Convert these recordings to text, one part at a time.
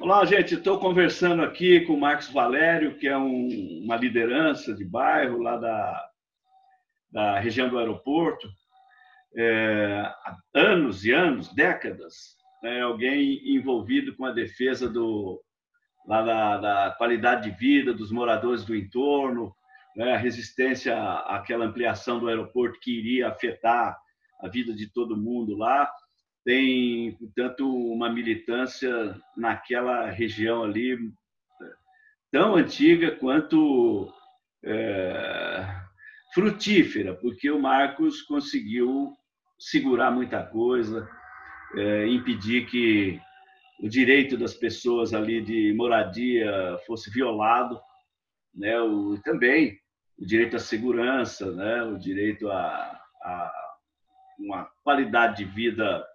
Olá, gente. Estou conversando aqui com o Marcos Valério, que é uma liderança de bairro lá da região do aeroporto. Há anos e anos, décadas, né, alguém envolvido com a defesa lá da qualidade de vida dos moradores do entorno, né, a resistência àquela ampliação do aeroporto que iria afetar a vida de todo mundo lá. Tem, portanto, uma militância naquela região ali tão antiga quanto é, frutífera, porque o Marcos conseguiu segurar muita coisa, impedir que o direito das pessoas ali de moradia fosse violado, né? Também o direito à segurança, né? O direito a uma qualidade de vida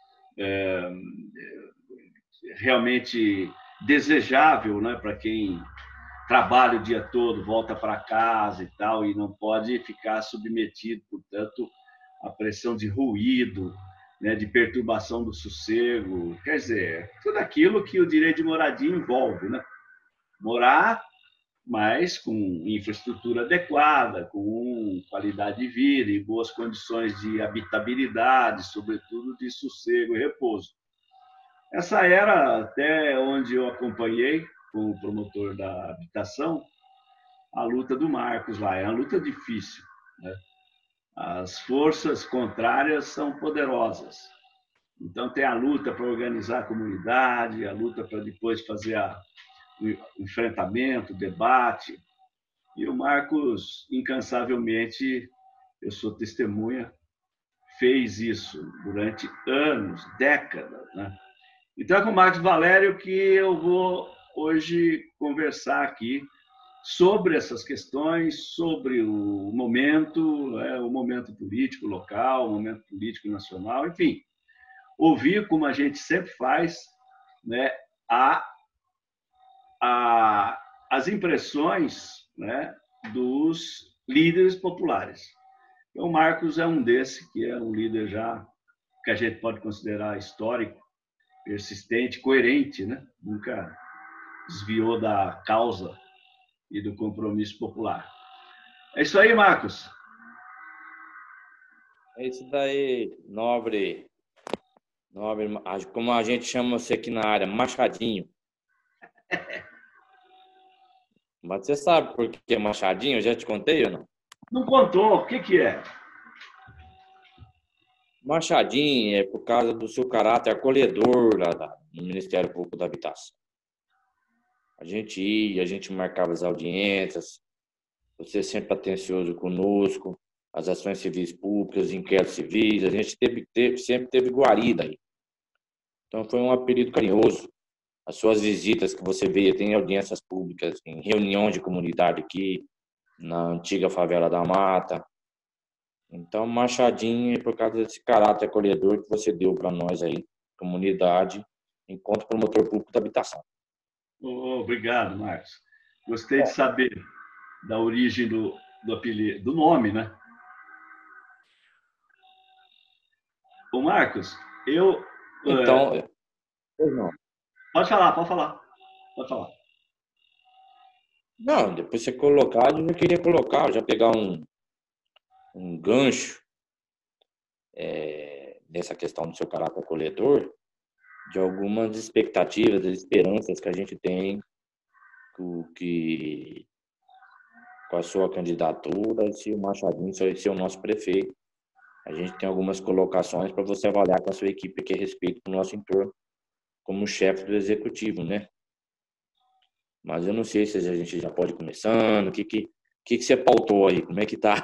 realmente desejável, né, para quem trabalha o dia todo, volta para casa e tal, e não pode ficar submetido, portanto, à pressão de ruído, né, de perturbação do sossego. Quer dizer, tudo aquilo que o direito de moradia envolve, né? Morar, mas com infraestrutura adequada, com qualidade de vida e boas condições de habitabilidade, sobretudo de sossego e repouso. Essa era, até onde eu acompanhei, com o promotor da habitação, a luta do Marcos lá. É uma luta difícil, né? As forças contrárias são poderosas. Então, tem a luta para organizar a comunidade, a luta para depois fazer o enfrentamento, o debate. E o Marcos, incansavelmente, eu sou testemunha, fez isso durante anos, décadas, né? Então, é com o Marcos Valério que eu vou hoje conversar aqui sobre essas questões, sobre o momento, né, o momento político local, o momento político nacional, enfim, ouvir, como a gente sempre faz, né, a, as impressões, né, dos líderes populares. Então, o Marcos é um desse, que é um líder já que a gente pode considerar histórico, persistente, coerente, né? Nunca desviou da causa e do compromisso popular. É isso aí, Marcos. É isso daí, nobre, como a gente chama você aqui na área, Machadinho. Mas você sabe por que é Machadinho? Eu já te contei ou não? Não contou, o que é? Machadinho é por causa do seu caráter acolhedor lá no Ministério Público da Habitação. A gente ia, a gente marcava as audiências, você sempre atencioso conosco, as ações civis públicas, os inquéritos civis, a gente sempre teve guarida aí. Então foi um apelido carinhoso. As suas visitas que você veio, tem audiências públicas, em reuniões de comunidade aqui, na antiga favela da Mata. Então, Machadinho é por causa desse caráter acolhedor que você deu para nós aí, comunidade, enquanto promotor público da habitação. Obrigado, Marcos. Gostei de saber da origem do apelido, do nome, né? Ô, Marcos, eu... Então, Pode falar, pode falar. Pode falar. Não, depois você colocar, eu já queria colocar, já pegar um gancho nessa questão do seu caráter acolhedor, de algumas expectativas, esperanças que a gente tem com a sua candidatura, se o Machadinho ser o nosso prefeito. A gente tem algumas colocações para você avaliar com a sua equipe aqui a respeito do nosso entorno, como chefe do executivo, né? Mas eu não sei se a gente já pode ir começando, o que você pautou aí, como é que está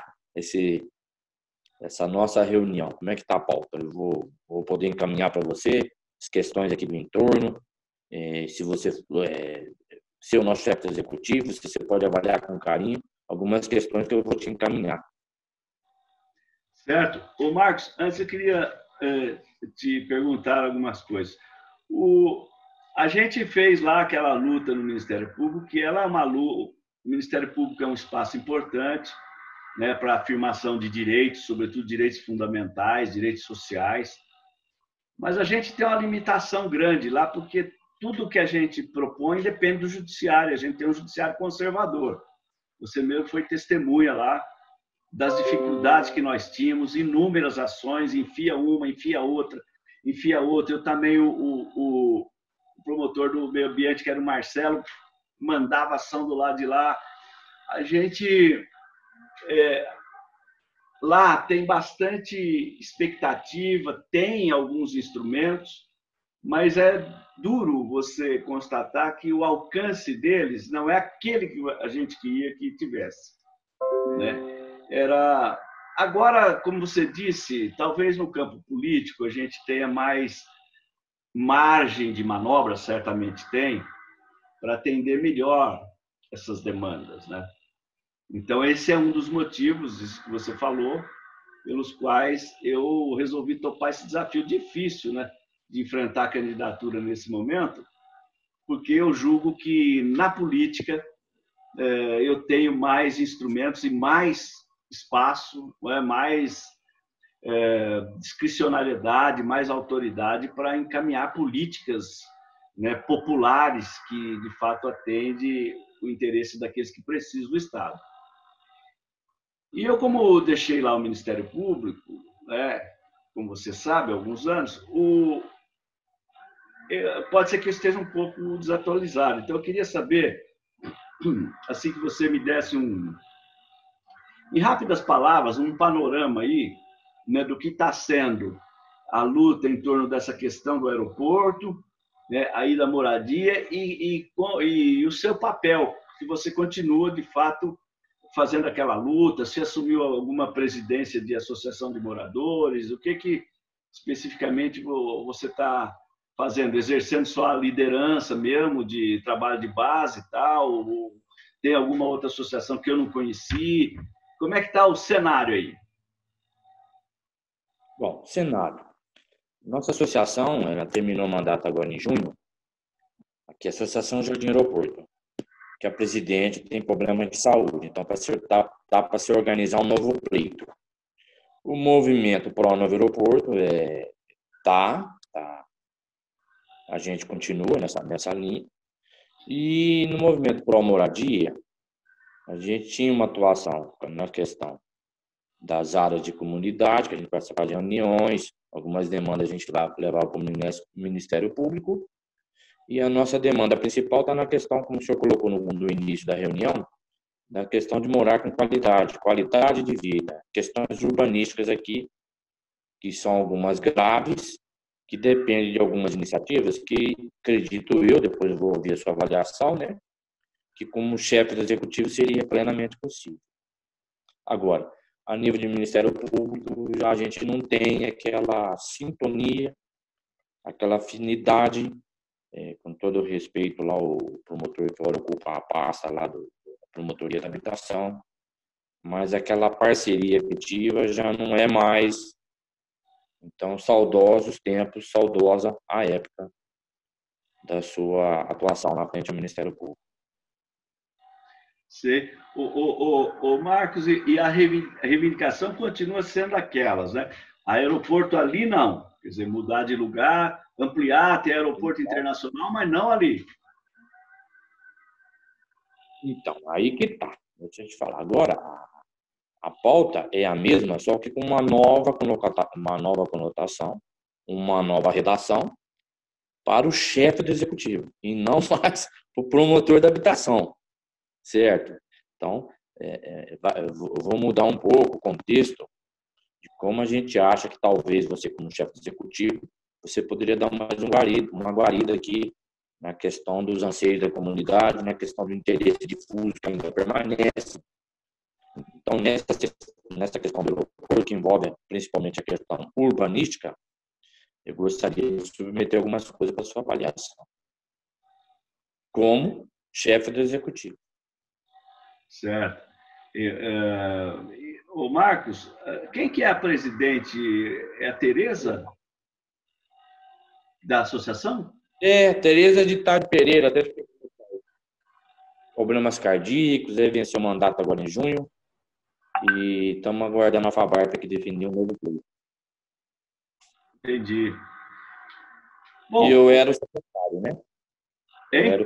essa nossa reunião, como é que está a pauta? Eu vou poder encaminhar para você as questões aqui do entorno, se você ser o nosso chefe executivo, se você pode avaliar com carinho algumas questões que eu vou te encaminhar. Certo. Ô, Marcos, antes eu queria te perguntar algumas coisas. A gente fez lá aquela luta no Ministério Público, que ela é uma luta. O Ministério Público é um espaço importante, né, para a afirmação de direitos, sobretudo direitos fundamentais, direitos sociais. Mas a gente tem uma limitação grande lá, porque tudo que a gente propõe depende do judiciário. A gente tem um judiciário conservador. Você mesmo foi testemunha lá das dificuldades que nós tínhamos, inúmeras ações, enfia uma, enfia outra, enfia outra. Eu também, o promotor do meio ambiente, que era o Marcelo, mandava ação do lado de lá. A gente lá tem bastante expectativa, tem alguns instrumentos, mas é duro você constatar que o alcance deles não é aquele que a gente queria que tivesse, né? Era agora, como você disse, talvez no campo político a gente tenha mais margem de manobra, certamente tem, para atender melhor essas demandas, né? Então esse é um dos motivos, isso que você falou, pelos quais eu resolvi topar esse desafio difícil, né, de enfrentar a candidatura nesse momento, porque eu julgo que na política eu tenho mais instrumentos e mais espaço, mais discricionariedade, mais autoridade para encaminhar políticas, né, populares que de fato atendem o interesse daqueles que precisam do Estado. E eu, como deixei lá o Ministério Público, né, como você sabe, há alguns anos, pode ser que eu esteja um pouco desatualizado. Então, eu queria saber, assim que você me desse em rápidas palavras, um panorama aí, né, do que está sendo a luta em torno dessa questão do aeroporto, né, aí da moradia e o seu papel, se você continua, de fato, fazendo aquela luta, se assumiu alguma presidência de associação de moradores, o que especificamente você está fazendo? Exercendo só a liderança mesmo de trabalho de base e tal? Ou tem alguma outra associação que eu não conheci? Como é que está o cenário aí? Bom, cenário. Nossa associação, ela terminou o mandato agora em junho, aqui é a Associação Jardim Aeroporto, que a presidente tem problema de saúde, então tá para se organizar um novo pleito. O movimento pró novo aeroporto tá, a gente continua nessa linha. E no movimento pró moradia, a gente tinha uma atuação na questão das áreas de comunidade, que a gente participava de reuniões, algumas demandas a gente levava para o Ministério Público, e a nossa demanda principal está na questão, como o senhor colocou no início da reunião, na questão de morar com qualidade de vida, questões urbanísticas aqui, que são algumas graves, que dependem de algumas iniciativas que, acredito eu, depois eu vou ouvir a sua avaliação, né, que como chefe do executivo seria plenamente possível. Agora, a nível de Ministério Público, já a gente não tem aquela sintonia, aquela afinidade, com todo o respeito lá, o promotor que agora ocupa a pasta lá da Promotoria da Habitação, mas aquela parceria efetiva já não é mais. Então, saudosos tempos, saudosa a época da sua atuação na frente do Ministério Público. Sim. O Marcos, e a reivindicação continua sendo aquelas, né? Aeroporto ali não, quer dizer, mudar de lugar, ampliar, ter aeroporto internacional, mas não ali. Então, aí que tá. Deixa eu te falar. Agora, a pauta é a mesma, só que com uma nova conotação, uma nova redação para o chefe do executivo, e não mais para o promotor da habitação, certo? Então, eu vou mudar um pouco o contexto de como a gente acha que talvez você, como chefe executivo, você poderia dar mais uma guarida aqui na questão dos anseios da comunidade, na questão do interesse difuso que ainda permanece. Então, nessa questão do aeroporto, que envolve principalmente a questão urbanística, eu gostaria de submeter algumas coisas para sua avaliação, como chefe do executivo. Certo. O Marcos, quem que é a presidente? É a Tereza da associação? Tereza de Tade Pereira, até problemas cardíacos, ele venceu o mandato agora em junho, e estamos aguardando a FABARP que definiu um novo plano. Entendi. Bom, E eu era o secretário, né? Hein?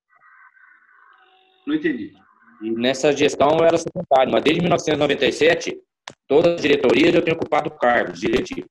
Não entendi. E nessa gestão eu era secretário, mas desde 1997, todas as diretorias eu tenho ocupado cargos diretivos.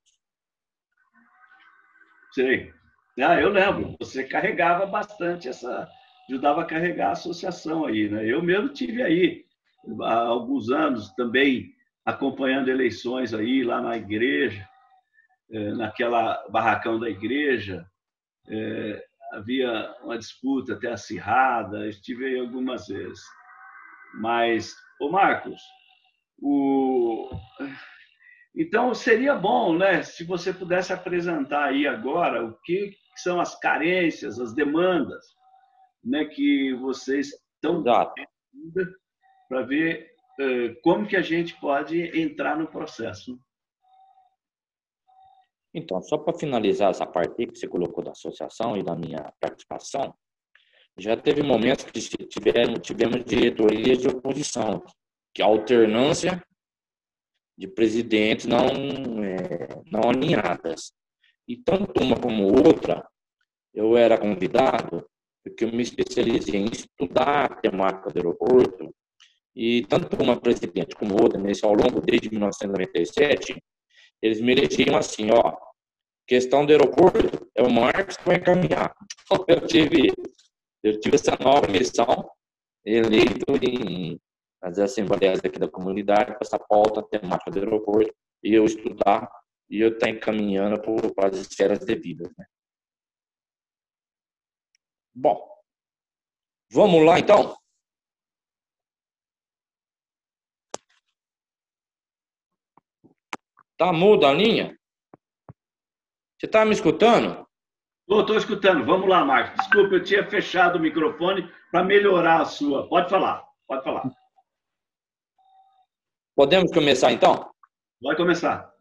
Sei. Ah, eu lembro. Você carregava bastante ajudava a carregar a associação aí, né? Eu mesmo tive aí há alguns anos também acompanhando eleições aí lá na igreja, naquela barracão da igreja, havia uma disputa até acirrada, estive aí algumas vezes. Mas, ô Marcos, o... então seria bom, né, se você pudesse apresentar aí agora o que são as carências, as demandas, né, que vocês estão Exato. para ver como que a gente pode entrar no processo. Então, só para finalizar essa parte que você colocou da associação e da minha participação, já teve momentos que tivemos diretorias de oposição, que a alternância de presidentes não alinhadas. E tanto uma como outra, eu era convidado, porque eu me especializei em estudar a temática do aeroporto, e tanto uma presidente como outra, nesse ao longo desde 1997, eles me elegiam assim, ó, questão do aeroporto é o Marcos que vai encaminhar. Então, eu tive essa nova missão, eleito nas assembleias aqui da comunidade, com essa pauta temática do aeroporto, e eu estudar, e eu estar encaminhando para as esferas devidas. Né? Bom, vamos lá então? Tá muda a linha? Você está me escutando? Estou escutando. Vamos lá, Marcos. Desculpa, eu tinha fechado o microfone para melhorar a sua. Pode falar, pode falar. Podemos começar então? Pode começar.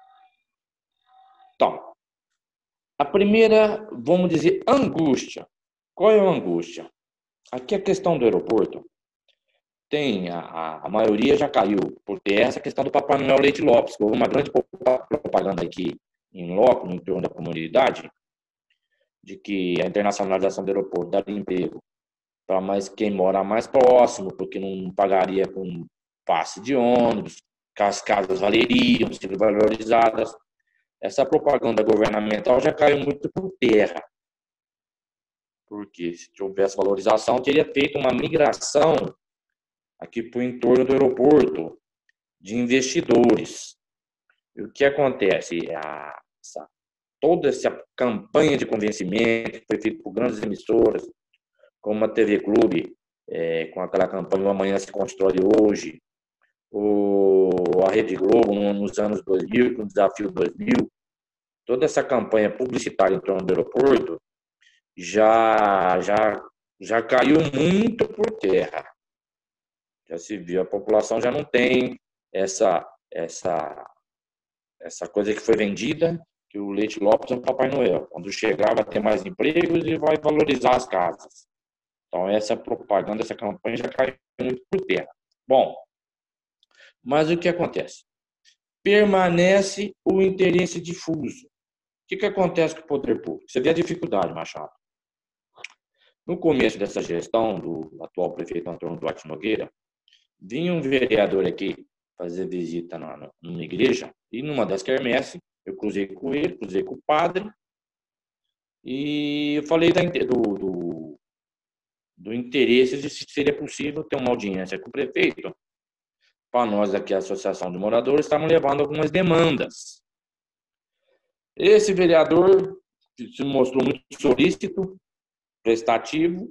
Então, a primeira, vamos dizer, angústia. Qual é a angústia? Aqui a questão do aeroporto tem, a maioria já caiu por ter essa questão do Papai Noel Leite Lopes, que houve uma grande propaganda aqui em loco, no entorno da comunidade, de que a internacionalização do aeroporto daria emprego para mais quem mora mais próximo, porque não pagaria com passe de ônibus, que as casas valeriam, seriam valorizadas. Essa propaganda governamental já caiu muito por terra, porque se houvesse valorização, teria feito uma migração aqui para o entorno do aeroporto de investidores. E o que acontece? Toda essa campanha de convencimento que foi feita por grandes emissoras, como a TV Clube, com aquela campanha O Amanhã se Constrói Hoje, a Rede Globo nos anos 2000, com o Desafio 2000, toda essa campanha publicitária em torno do aeroporto já caiu muito por terra. Já se viu, a população já não tem essa coisa que foi vendida, que o Leite Lopes é o Papai Noel. Quando chegar, vai ter mais empregos e vai valorizar as casas. Então, essa propaganda, essa campanha já caiu muito por terra. Bom, mas o que acontece? Permanece o interesse difuso. O que acontece com o poder público? Você vê a dificuldade, Machado. No começo dessa gestão do atual prefeito Antônio Duarte Nogueira, vinha um vereador aqui fazer visita numa igreja, e numa das quermesses, eu cruzei com ele, cruzei com o padre, e eu falei do interesse de se seria possível ter uma audiência com o prefeito. Para nós aqui, a Associação de Moradores, estamos levando algumas demandas. Esse vereador se mostrou muito solícito, prestativo.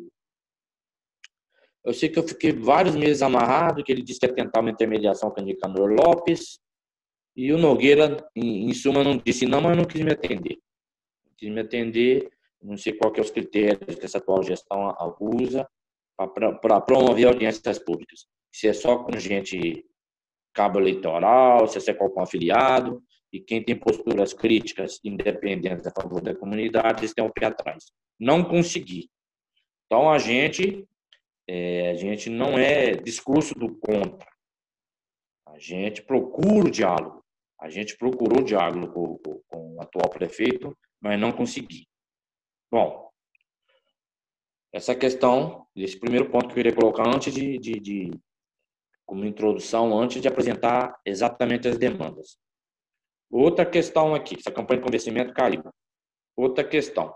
Eu sei que eu fiquei vários meses amarrado, que ele disse que ia tentar uma intermediação com o Nicanor Lopes, e o Nogueira, em suma, não disse não, mas não quis me atender. Não quis me atender, não sei qual que é os critérios que essa atual gestão usa para promover audiências públicas. Se é só com gente cabo eleitoral, se é com afiliado, e quem tem posturas críticas independentes a favor da comunidade, eles têm um pé atrás. Não consegui. Então, a gente não é discurso do contra. A gente procura o diálogo. A gente procurou diálogo com o atual prefeito, mas não consegui. Bom, Essa questão, esse primeiro ponto que eu queria colocar antes como introdução, antes de apresentar exatamente as demandas. Outra questão aqui, essa campanha de convencimento caiu. Outra questão.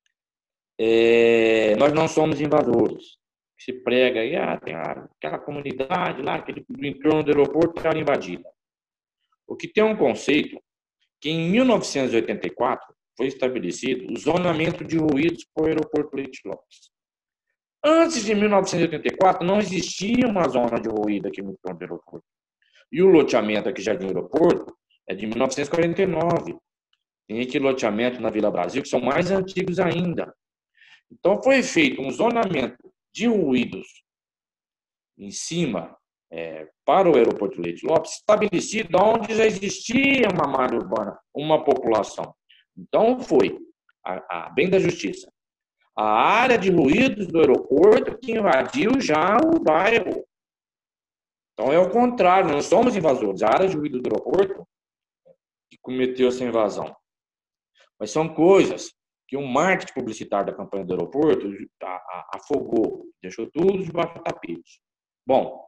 Nós não somos invasores. Se prega aí, tem aquela comunidade lá, aquele entorno do aeroporto que era invadida. O que tem um conceito que em 1984 foi estabelecido o zonamento de ruídos para o aeroporto Leite Lopes. Antes de 1984 não existia uma zona de ruído aqui no entorno do aeroporto. E o loteamento aqui Jardim Aeroporto é de 1949. Tem aqui loteamento na Vila Brasil que são mais antigos ainda. Então foi feito um zonamento de ruídos em cima para o aeroporto Leite Lopes, estabelecido onde já existia uma malha urbana, uma população. Então foi, a bem da justiça, a área de ruídos do aeroporto que invadiu já o bairro. Então é o contrário, não somos invasores. A área de ruídos do aeroporto que cometeu essa invasão. Mas são coisas que o marketing publicitário da campanha do aeroporto afogou, deixou tudo debaixo do tapete. Bom,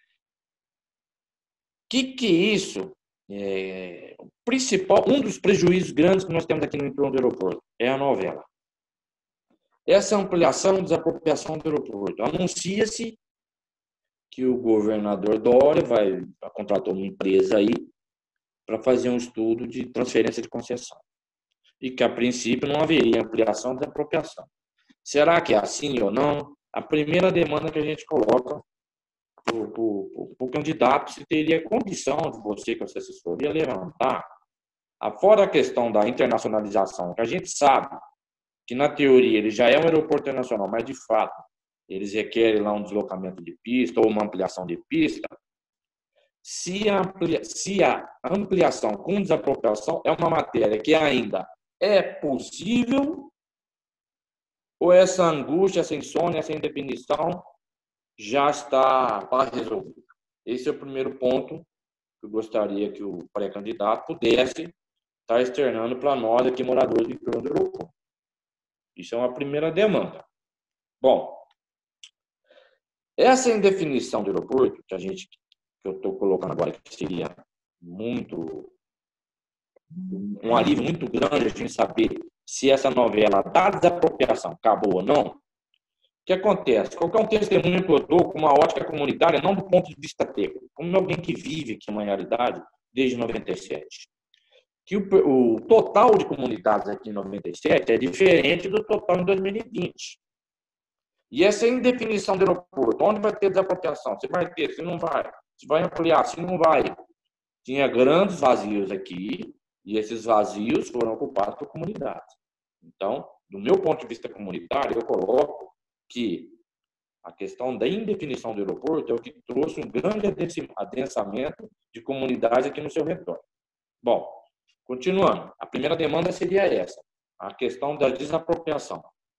que isso? O principal, um dos prejuízos grandes que nós temos aqui no entorno do aeroporto é a novela. Essa ampliação e desapropriação do aeroporto. Anuncia-se que o governador Dória contratou uma empresa aí para fazer um estudo de transferência de concessão. E que, a princípio, não haveria ampliação e desapropriação. Será que é assim ou não? A primeira demanda que a gente coloca para o candidato, se teria condição de você, com essa assessoria, levantar, fora a questão da internacionalização, que a gente sabe que, na teoria, ele já é um aeroporto internacional, mas, de fato, eles requerem lá um deslocamento de pista ou uma ampliação de pista. Se a ampliação com desapropriação é uma matéria que ainda é possível, ou essa angústia, essa insônia, essa indefinição já está resolvida? Esse é o primeiro ponto que eu gostaria que o pré-candidato pudesse estar externando para nós aqui, moradores do entorno do aeroporto. Isso é uma primeira demanda. Bom, essa indefinição do aeroporto, que eu estou colocando agora, que seria um alívio muito grande a gente saber se essa novela da desapropriação acabou ou não. O que acontece? Qualquer um testemunho que eu dou com uma ótica comunitária, não do ponto de vista técnico, como alguém que vive aqui uma realidade desde 97. Que o total de comunidades aqui em 97 é diferente do total em 2020. E essa indefinição do aeroporto, onde vai ter desapropriação? Se vai ter, se não vai. Se vai ampliar, se não vai. Tinha grandes vazios aqui, e esses vazios foram ocupados por comunidades. Então, do meu ponto de vista comunitário, eu coloco que a questão da indefinição do aeroporto é o que trouxe um grande adensamento de comunidades aqui no seu redor. Bom, continuando, a primeira demanda seria essa, a questão da desapropriação.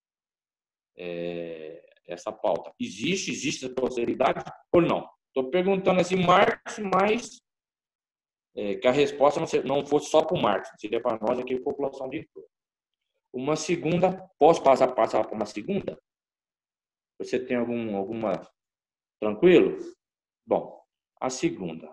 Essa pauta. Existe essa possibilidade ou não? Estou perguntando assim, Marcos, mas que a resposta não fosse só para o Marcos, seria para nós aqui, população de entorno. Uma segunda, posso passar para uma segunda? Você tem alguma... Tranquilo? Bom, a segunda.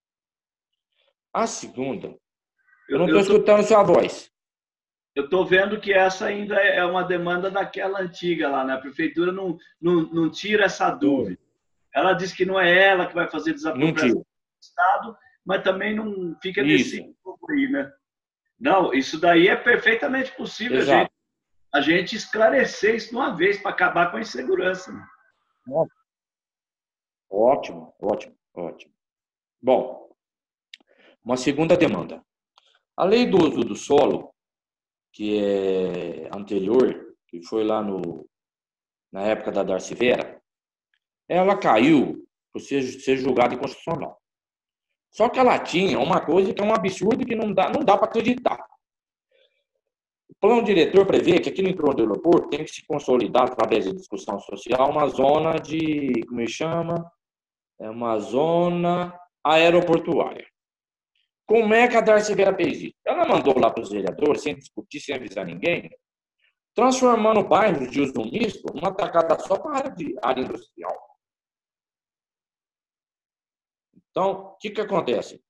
Eu não estou escutando sua voz. Eu estou vendo que essa ainda é uma demanda daquela antiga lá, né? A prefeitura não tira essa dúvida. Ela diz que não é ela que vai fazer desapropriação do Estado, mas também não fica nesse pouco aí, né? Não, isso daí é perfeitamente possível a gente esclarecer isso de uma vez para acabar com a insegurança. Né? Ótimo. Bom, uma segunda demanda. A lei do uso do solo, que é anterior, que foi lá na época da Darcy Vera, ela caiu por ser julgada inconstitucional. Só que ela tinha uma coisa que é um absurdo que não dá para acreditar. O plano diretor prevê que aqui no entorno do aeroporto tem que se consolidar, através de discussão social, uma zona de, como chama? Uma zona aeroportuária. Como é que a Darcy Vera fez isso? Ela mandou lá para os vereadores, sem discutir, sem avisar ninguém, transformando bairros de uso misto numa tacada só para área industrial. Então, o que acontece?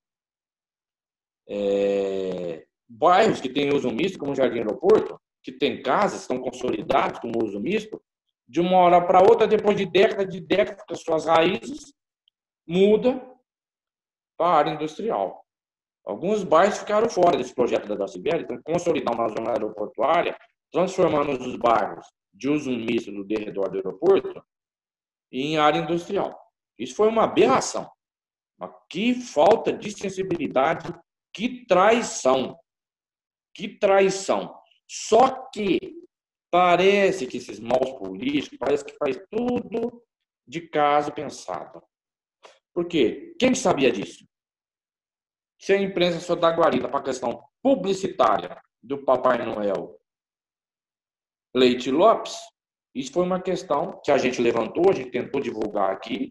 Bairros que têm uso misto, como o Jardim Aeroporto, que tem casas, estão consolidados com uso misto, de uma hora para outra, depois de décadas, com suas raízes, muda para a área industrial. Alguns bairros ficaram fora desse projeto da Dacibel, então consolidar uma zona aeroportuária, transformando os bairros de uso misto do derredor do aeroporto em área industrial. Isso foi uma aberração. Que falta de sensibilidade, que traição. Que traição. Só que parece que esses maus políticos, parece que faz tudo de caso pensado. Por quê? Quem sabia disso? Se a imprensa só dá guarida para a questão publicitária do Papai Noel Leite Lopes, isso foi uma questão que a gente levantou, a gente tentou divulgar aqui.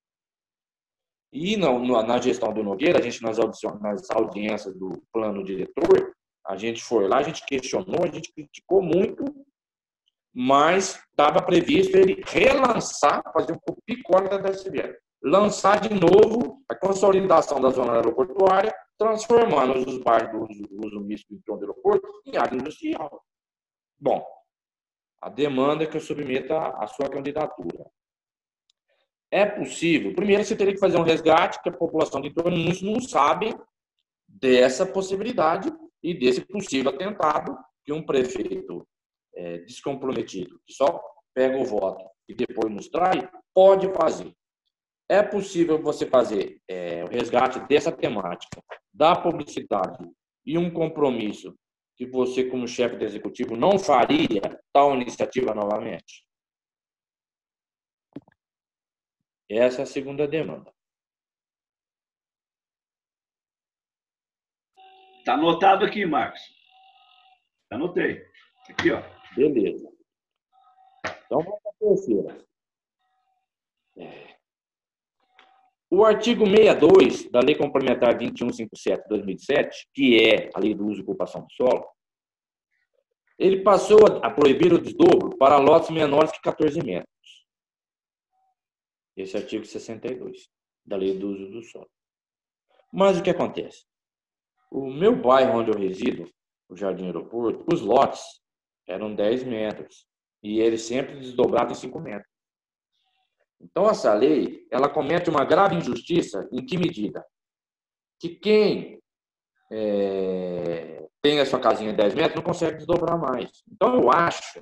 E na gestão do Nogueira, a gente nas audiências do plano diretor, a gente foi lá, a gente questionou, a gente criticou muito, mas estava previsto ele relançar, fazer um picote da DSVR, lançar de novo a consolidação da zona aeroportuária, transformando os bairros do uso misto do aeroporto em área industrial. Bom, a demanda é que eu submeta a sua candidatura. É possível? Primeiro, você teria que fazer um resgate, que a população de torno não sabe dessa possibilidade e desse possível atentado que um prefeito descomprometido, que só pega o voto e depois nos trai, pode fazer. É possível você fazer o resgate dessa temática, da publicidade e um compromisso que você, como chefe do executivo, não faria tal iniciativa novamente? Essa é a segunda demanda. Está anotado aqui, Marcos. Anotei. Aqui, ó. Beleza. Então, vamos para a terceira. O artigo 62 da Lei Complementar 2157 de 2007, que é a Lei do Uso e Ocupação do Solo, ele passou a proibir o desdobro para lotes menores que 14 metros. Esse é o artigo 62 da Lei do Uso do Solo. Mas o que acontece? O meu bairro onde eu resido, o Jardim Aeroporto, os lotes eram 10 metros e eles sempre desdobrados em 5 metros. Então, essa lei, ela comete uma grave injustiça em que medida? Que quem tem a sua casinha de 10 metros não consegue desdobrar mais. Então, eu acho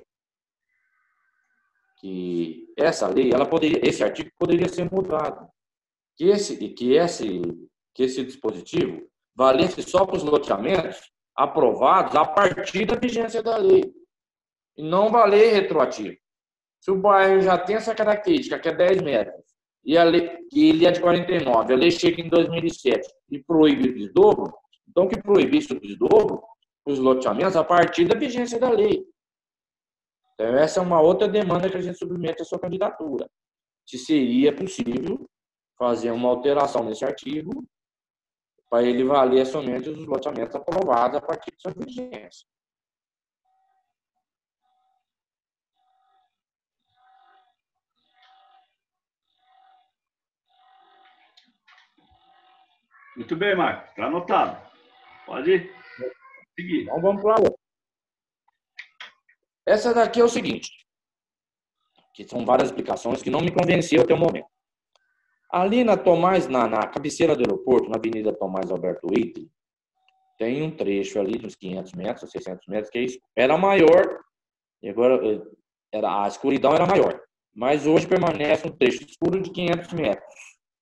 que essa lei, esse artigo poderia ser mudado. Que esse dispositivo valesse só para os loteamentos aprovados a partir da vigência da lei. E não valer retroativo. Se o bairro já tem essa característica, que é 10 metros, e ele é de 49, a lei chega em 2007 e proíbe o desdobro, então que proibisse o desdobro os loteamentos a partir da vigência da lei. Então, essa é uma outra demanda que a gente submete à sua candidatura. Se seria possível fazer uma alteração nesse artigo para ele valer somente os loteamentos aprovados a partir de sua vigência. Muito bem, Marcos. Está anotado. Pode seguir. Então, vamos para a outra. Essa daqui é o seguinte, que são várias explicações que não me convenceu até o momento. Ali na cabeceira do aeroporto, na Avenida Tomás Alberto Wittig, tem um trecho ali dos 500 metros, 600 metros, que era maior, e agora a escuridão era maior, mas hoje permanece um trecho escuro de 500 metros.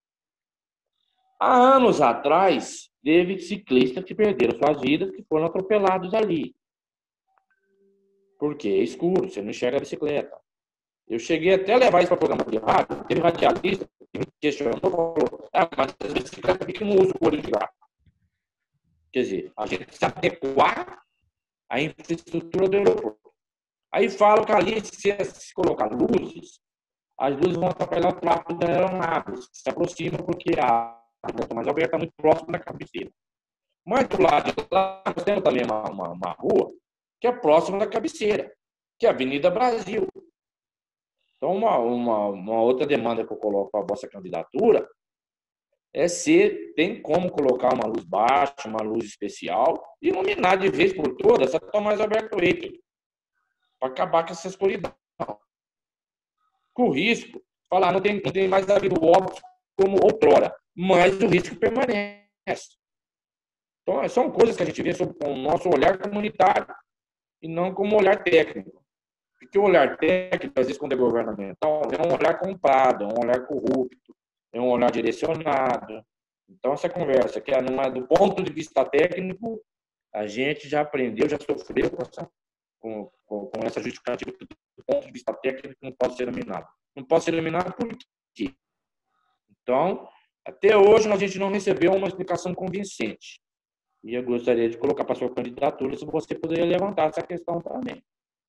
Há anos atrás, teve ciclistas que perderam suas vidas, que foram atropelados ali. Porque é escuro, você não enxerga a bicicleta. Eu cheguei até a levar isso para o programa de rádio, teve radialista que me questionou, falou, mas as bicicletas aqui não usam o olho de gato. Quer dizer, a gente se adequar à infraestrutura do aeroporto. Aí falam que ali, se colocar luzes, as luzes vão atrapalhar o tráfego das aeronaves, que se aproximam porque a Tomás Alberto está muito próximo da cabeceira. Mas do lado de lá, nós temos também uma rua que é próxima da cabeceira. que é a Avenida Brasil. Então, uma outra demanda que eu coloco para a vossa candidatura é se tem como colocar uma luz baixa, uma luz especial, e iluminar de vez por todas a Tomás Alberto Eito, para acabar com essa escuridão. Com o risco, falar, não tem mais havido óbitos como outrora, mas o risco permanece. Então, são coisas que a gente vê com o nosso olhar comunitário e não como olhar técnico. Porque o olhar técnico, às vezes, quando é governamental, é um olhar comprado, é um olhar corrupto, é um olhar direcionado. Então, essa conversa, que é do ponto de vista técnico, a gente já aprendeu, já sofreu com essa justificativa do ponto de vista técnico, não pode ser eliminado. Não pode ser eliminado por quê? Então, até hoje, a gente não recebeu uma explicação convincente. E eu gostaria de colocar para a sua candidatura se você poderia levantar essa questão também.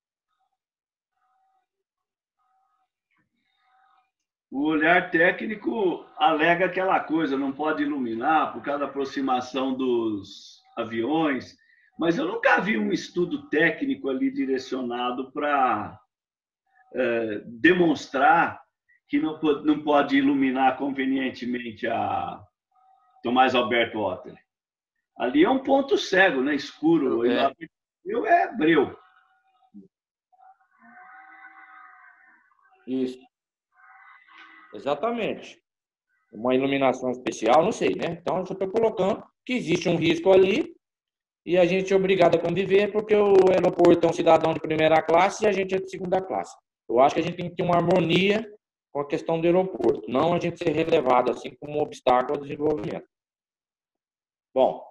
O olhar técnico alega aquela coisa, não pode iluminar por causa da aproximação dos aviões, mas eu nunca vi um estudo técnico ali direcionado para demonstrar que não pode iluminar convenientemente a Tomás Alberto Otter. Ali é um ponto cego, né? Escuro. Eu é breu. Isso. Exatamente. Uma iluminação especial, não sei, né? Então, eu estou colocando que existe um risco ali e a gente é obrigado a conviver porque o aeroporto é um cidadão de primeira classe e a gente é de segunda classe. Eu acho que a gente tem que ter uma harmonia com a questão do aeroporto, não a gente ser relevado assim como um obstáculo ao desenvolvimento. Bom,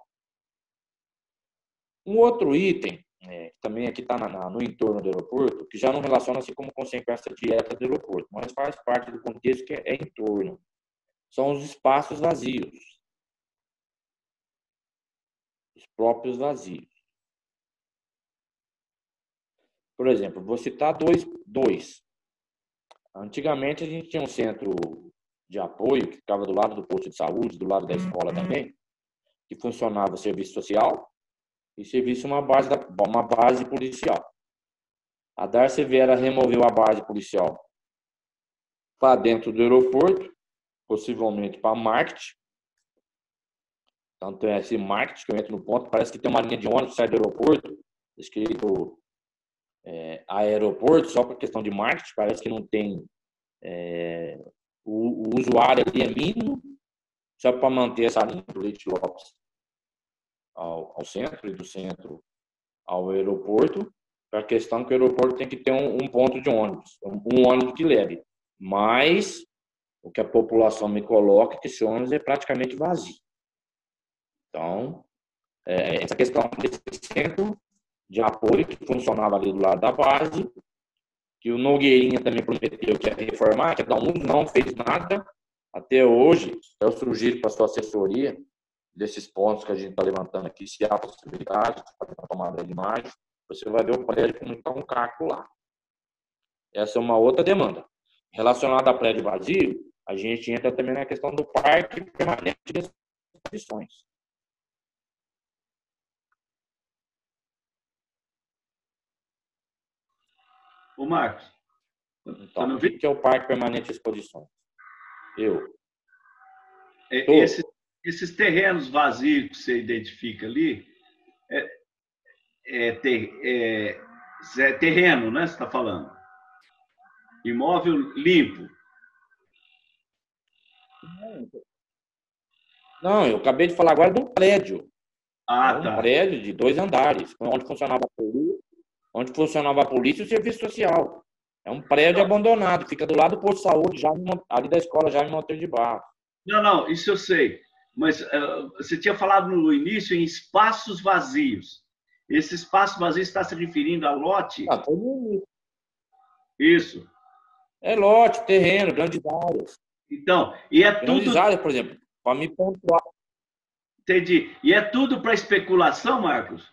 um outro item, que também aqui está no entorno do aeroporto, que já não relaciona-se como consequência direta do aeroporto, mas faz parte do contexto que é entorno. São os espaços vazios. Os próprios vazios. Por exemplo, vou citar dois. Antigamente, a gente tinha um centro de apoio que ficava do lado do posto de saúde, do lado da escola também, que funcionava serviço social e serviço uma base policial. A Darcy Vera removeu a base policial para dentro do aeroporto, possivelmente para marketing. Tanto é esse marketing que eu entro no ponto, parece que tem uma linha de ônibus que sai do aeroporto, escrito aeroporto, só por questão de marketing, parece que não tem o usuário ali é mínimo, só para manter essa linha do Leite Lopes ao centro e do centro ao aeroporto, para a questão que o aeroporto tem que ter um ponto de ônibus, um ônibus que leve. Mas o que a população me coloca é que esse ônibus é praticamente vazio. Então, essa questão desse centro de apoio que funcionava ali do lado da base, que o Nogueirinha também prometeu que ia reformar, que ia dar um uso, não fez nada. Até hoje, eu sugiro para a sua assessoria desses pontos que a gente está levantando aqui, se há possibilidade de fazer uma tomada de imagem, você vai ver o prédio como está um caco lá. Essa é uma outra demanda. Relacionada a prédio vazio, a gente entra também na questão do parque permanente de exposições. Ô, Marcos. Então, o que é o parque permanente de exposições? Esses terrenos vazios que você identifica ali, é terreno, né? Você está falando? Imóvel limpo. Não, eu acabei de falar agora de um prédio. Tá. Prédio de 2 andares, onde funcionava a polícia e o serviço social. É um prédio abandonado, fica do lado do posto de saúde, ali da escola Jaime Monteiro de Barros. Não, isso eu sei. Mas você tinha falado no início em espaços vazios. Esse espaço vazio está se referindo a lote? Isso. É lote, terreno, grandes áreas. Então, e é tudo... Grandes áreas, por exemplo, para me pontuar. Entendi. E é tudo para especulação, Marcos?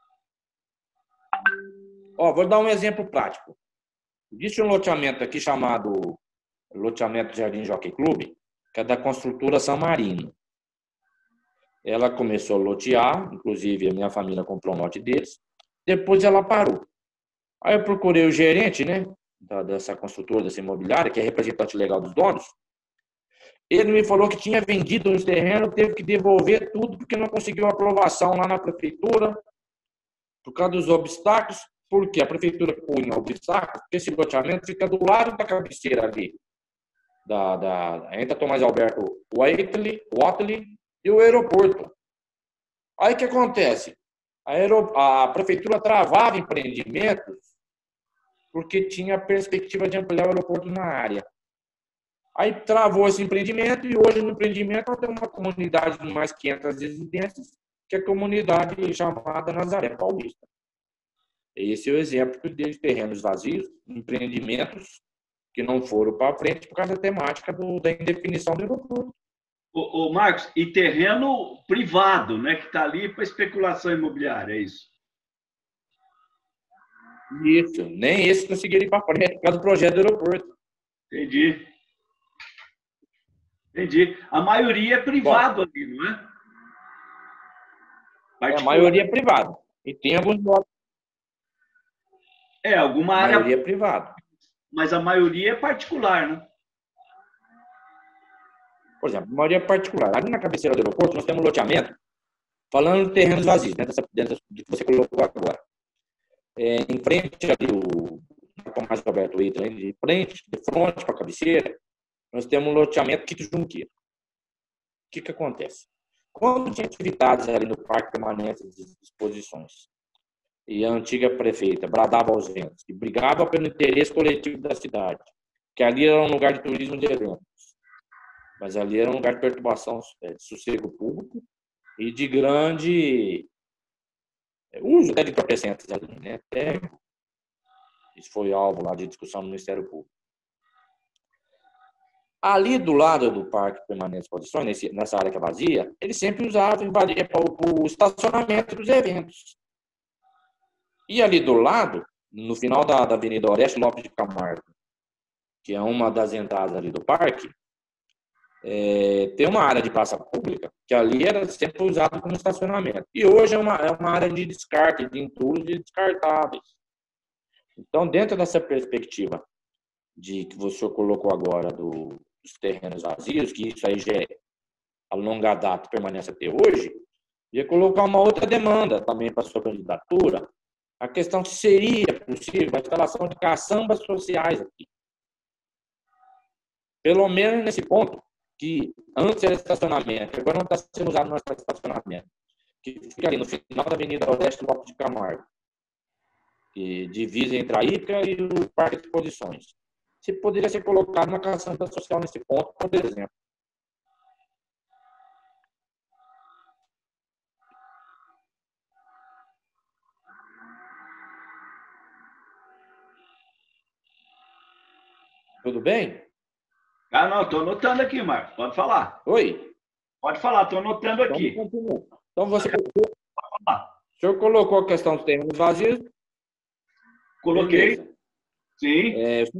Vou dar um exemplo prático. Existe um loteamento aqui chamado loteamento Jardim Jockey Club, que é da construtora San Marino. Ela começou a lotear, inclusive a minha família comprou um lote deles, depois ela parou. Aí eu procurei o gerente, né, dessa construtora, dessa imobiliária, que é representante legal dos donos. Ele me falou que tinha vendido os terrenos, teve que devolver tudo porque não conseguiu aprovação lá na prefeitura, por causa dos obstáculos. Porque a prefeitura punha obstáculos, porque esse loteamento fica do lado da cabeceira ali, entre a Tomás Alberto Watley e o aeroporto. Aí o que acontece? A prefeitura travava empreendimentos porque tinha a perspectiva de ampliar o aeroporto na área. Aí travou esse empreendimento e hoje no empreendimento nós temos uma comunidade de mais 500 residências, que é a comunidade chamada Nazaré Paulista. Esse é o exemplo de terrenos vazios, empreendimentos que não foram para frente por causa da temática da indefinição do aeroporto. Ô, Marcos, e terreno privado, né, que está ali para especulação imobiliária, é isso? Isso, nem esse conseguiram ir para frente por causa do projeto do aeroporto. Entendi. Entendi. A maioria é privado ali, não é? A maioria é privado. E tem alguns blocos. Alguma área. A maioria é privado. Mas a maioria é particular, né? Por exemplo, a maioria é particular. Ali na cabeceira do aeroporto, nós temos um loteamento, falando de terrenos vazios, né, dentro do que você colocou agora. Em frente ali, o Tomás Roberto Ita, de frente para a cabeceira, nós temos um loteamento Quito Junqueira. O que acontece? Quando tinha atividades ali no Parque Permanente de Exposições, e a antiga prefeita bradava aos ventos e brigava pelo interesse coletivo da cidade, que ali era um lugar de turismo de eventos, mas ali era um lugar de perturbação, de sossego público e de grande uso de entorpecentes ali, né? Até isso foi alvo lá de discussão no Ministério Público. Ali do lado do Parque Permanente de Exposições, nessa área que é vazia, eles sempre usavam para o estacionamento dos eventos. E ali do lado, no final da Avenida Oreste Lopes de Camargo, que é uma das entradas ali do parque, tem uma área de praça pública, que ali era sempre usada como estacionamento. E hoje é uma área de descarte, de entulhos e descartáveis. Então, dentro dessa perspectiva de que você colocou agora dos terrenos vazios, que isso aí já é a longa data permanece até hoje, ia colocar uma outra demanda também para a sua candidatura, a questão se seria possível a instalação de caçambas sociais aqui. Pelo menos nesse ponto, que antes era estacionamento, agora não está sendo usado mais para estacionamento, que fica ali no final da Avenida Oeste Lopes de Camargo, que divisa entre a Ípica e o Parque de Exposições. Se poderia ser colocado uma caçamba social nesse ponto, por exemplo. Tudo bem? Não, estou anotando aqui, Marcos. Pode falar. Oi? Pode falar, estou anotando aqui. Então, o senhor colocou a questão dos terrenos vazios? Coloquei. Beleza. Sim.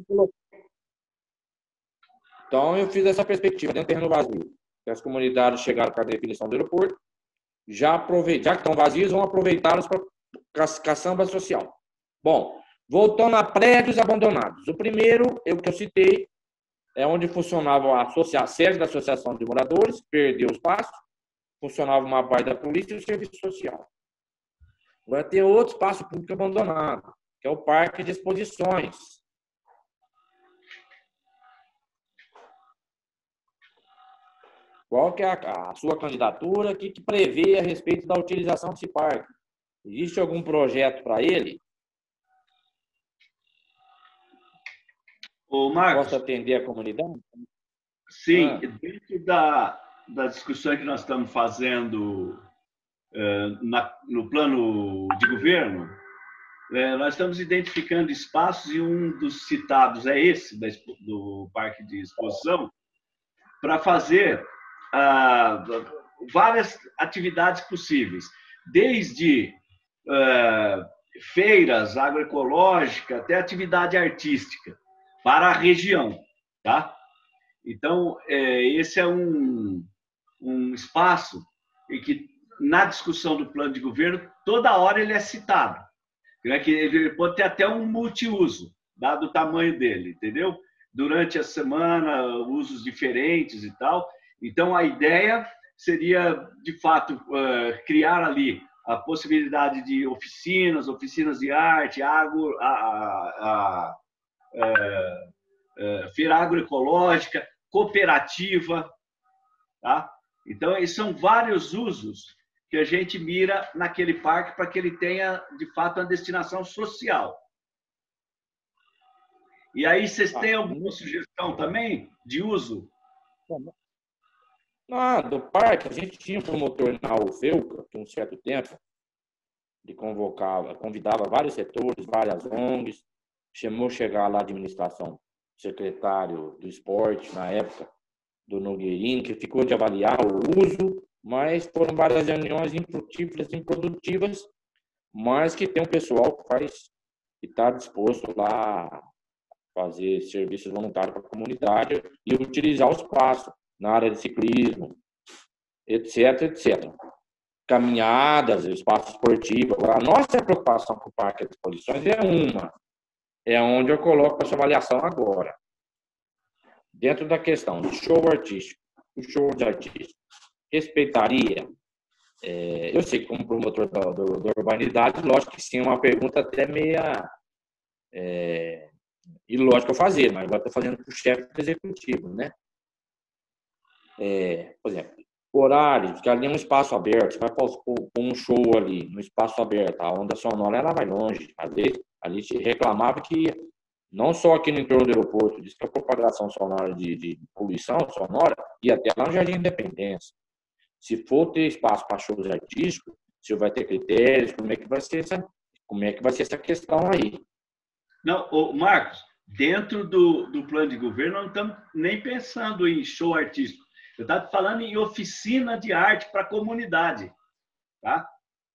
Então, eu fiz essa perspectiva, dentro do terreno vazio. As comunidades chegaram para a definição do aeroporto, já que estão vazios, vão aproveitá-los para caçamba social. Bom, voltando a prédios abandonados. O primeiro, que eu citei, é onde funcionava a sede da Associação de Moradores, perdeu o espaço, funcionava uma parte da polícia e o serviço social. Agora tem outro espaço público abandonado, que é o Parque de Exposições. Qual que é a sua candidatura? O que prevê a respeito da utilização desse parque? Existe algum projeto para ele? Ô, Marcos, possa atender a comunidade? Sim, dentro da discussão que nós estamos fazendo no plano de governo, nós estamos identificando espaços e um dos citados é esse, do Parque de Exposição, para fazer várias atividades possíveis, desde feiras agroecológicas até atividade artística para a região, tá? Então, esse é um espaço em que, na discussão do plano de governo, toda hora ele é citado. É que ele pode ter até um multiuso, dado o tamanho dele, entendeu? Durante a semana, usos diferentes e tal. Então, a ideia seria, de fato, criar ali a possibilidade de oficinas de arte, feira agroecológica, cooperativa, tá? Então, esses são vários usos que a gente mira naquele parque para que ele tenha, de fato, uma destinação social. E aí, vocês têm alguma sugestão também de uso? Do parque, a gente tinha um promotor na UFEUCA, por um certo tempo, ele convidava vários setores, várias ONGs, chamou chegar lá a administração, secretário do esporte, na época, do Nogueirinho, que ficou de avaliar o uso, mas foram várias reuniões infrutíferas, improdutivas, mas que tem um pessoal que está disposto lá a fazer serviços voluntários para a comunidade e utilizar o espaço na área de ciclismo, etc, etc. Caminhadas, espaço esportivo. Agora, a nossa preocupação com o Parque de Exposições é onde eu coloco essa avaliação agora. Dentro da questão do show artístico, o show de artista respeitaria? Eu sei que como promotor da urbanidade, lógico que sim, é uma pergunta até meia ilógica eu fazer, mas agora estou fazendo para o chefe executivo, né? Por exemplo, horários, que ali é um espaço aberto, você vai pôr um show ali no espaço aberto, a onda sonora ela vai longe. Às vezes, ali se reclamava que, não só aqui no entorno do aeroporto, diz que a propagação sonora de poluição sonora ia até lá no Jardim Independência. Se for ter espaço para shows artísticos, se vai ter critérios, como é que vai ser essa questão aí? Não, Marcos, dentro do plano de governo, não estamos nem pensando em show artístico. Eu estava falando em oficina de arte para a comunidade. Tá?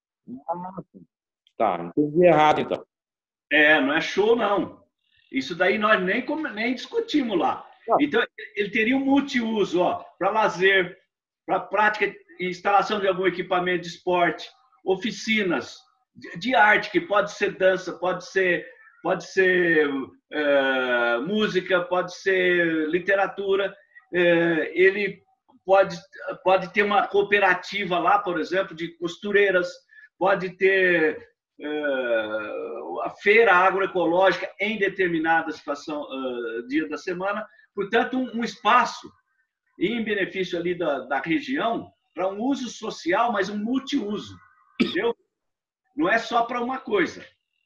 Tá, entendi errado, então. Não é show, não. Isso daí nós nem discutimos lá. Então, ele teria um multiuso para lazer, para prática e instalação de algum equipamento de esporte, oficinas de arte, que pode ser dança, pode ser música, pode ser literatura. Ele pode ter uma cooperativa lá, por exemplo, de costureiras, pode ter a feira agroecológica em determinada situação, dia da semana. Portanto, um espaço em benefício ali da região para um uso social, mas um multiuso, entendeu? Não é só para uma coisa.